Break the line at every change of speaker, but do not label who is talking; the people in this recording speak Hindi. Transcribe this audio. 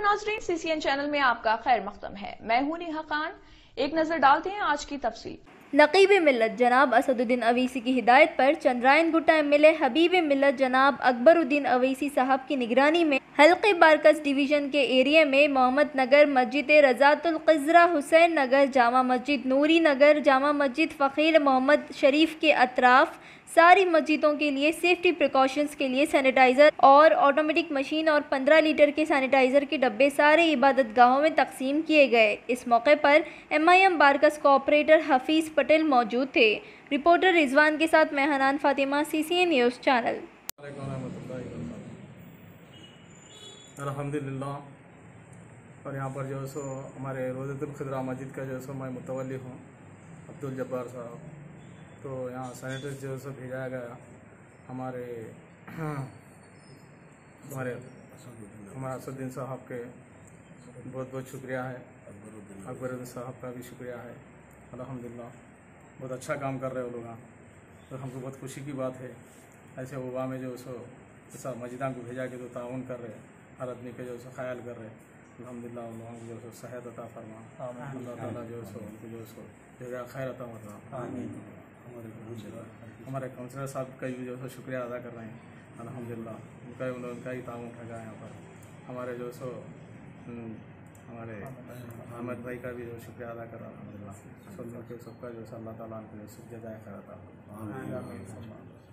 नाजरीन, CCN चैनल में आपका खैर मकदम है। मैं हूं नेहा खान। एक नजर डालते हैं आज की तफसील।
नकीब मिल्लत जनाब असदुद्दीन अवैसी की हिदायत पर चंद्रायन गुट्टा MLA हबीब मिल्लत जनाब अकबरुद्दीन अवैसी साहब की निगरानी में हल्के बारकस डिवीजन के एरिया में मोहम्मद नगर, मस्जिद रज़ातुल क़िज़रा, हुसैन नगर, जामा मस्जिद नूरी नगर, जामा मस्जिद फ़कीर मोहम्मद शरीफ के अतराफ सारी मस्जिदों के लिए सेफ्टी प्रिकॉशंस के लिए सैनिटाइज़र और ऑटोमेटिक मशीन और 15 लीटर के सैनिटाइज़र के डब्बे सारे इबादत गाहों में तकसीम किए गए। इस मौके पर MIM बारकस कोऑपरेटर हफीज़ पटेल मौजूद थे। रिपोर्टर रिजवान के साथ मैं Hanan Fatima, CCN news channel.
अल्हम्दुलिल्लाह। और यहाँ पर जो सो हमारे रोज़तुल क़िज़रा मस्जिद का जो सो मैं मुतवल्ली हूँ अब्दुल जब्बार साहब। तो यहाँ सैनिटाइजर जो सो भेजा गया हमारे असदुद्दीन साहब के बहुत बहुत शुक्रिया है। अकबरुद्दीन साहब का भी शुक्रिया है। अल्हम्दुलिल्लाह बहुत अच्छा काम कर रहे हो लोग यहाँ, तो हमको बहुत खुशी की बात है। ऐसे वबा में जो सो ऐसा मस्जिदा को भेजा के तो ताउन कर रहे, हर आदमी के जो सो ख्याल कर रहे। अल्हम्दुलिल्लाह उन लोगों को जो सो सेहत अता फरमा, अल्लाह ताला जो सो उनको जो सो जज़ा खैर अता फरमा। हमारे काउंसलर साहब का भी जो सो शुक्रिया अदा कर रहे हैं। अल्हम्दुलिल्लाह उनका ही ताउन रहा यहाँ पर। हमारे जो सो हमारे अहमद भाई का भी जो शुक्रिया अदा कर रहा है। अल्हम्दुलिल्लाह सब मिलकर सबका जो अल्लाह ताला उनको जो जज़ा खैर अता फरमा।